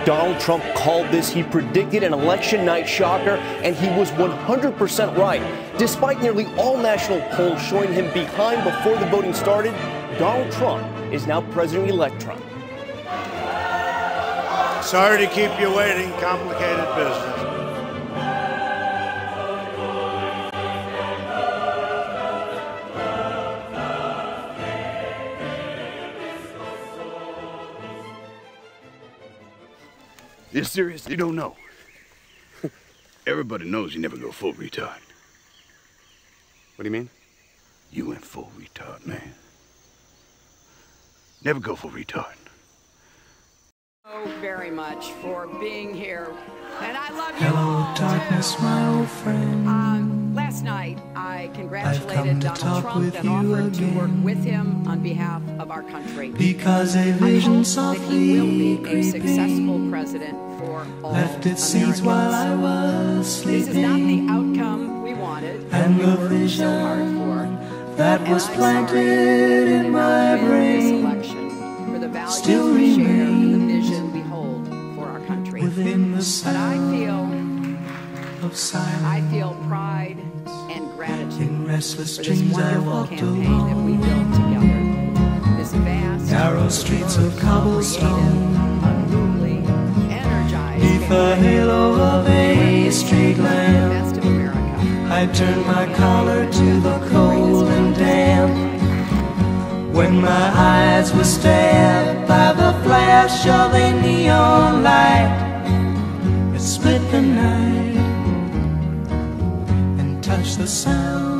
Donald Trump called this. He predicted an election night shocker, and he was 100% right. Despite nearly all national polls showing him behind before the voting started, Donald Trump is now President-elect Trump. Sorry to keep you waiting. Complicated business. You're serious? You don't know? Everybody knows you never go full retard. What do you mean? You went full retard, man. Never go full retard. Very much for being here, and I love you. Hello, darkness, my old friend. Last night, I congratulated Donald Trump and offered to work with him on behalf of our country. Because a vision softly that he will be a successful president for all left its seeds while I was sleeping. This is not the outcome we wanted, and we the worked vision so hard for. that was planted in my brain For the values still we share and the remains vision we hold for our country. within the But sound of silence. I feel pride and gratitude In restless for this dreams I wonderful walked campaign that we along built together. This vast, narrow streets of cobblestone, unruly, energized beneath the halo of a street the lamp. best of America. I turned my collar to the cold and damp. When my eyes were stabbed by the flash of a neon light, it split the night and touched the sound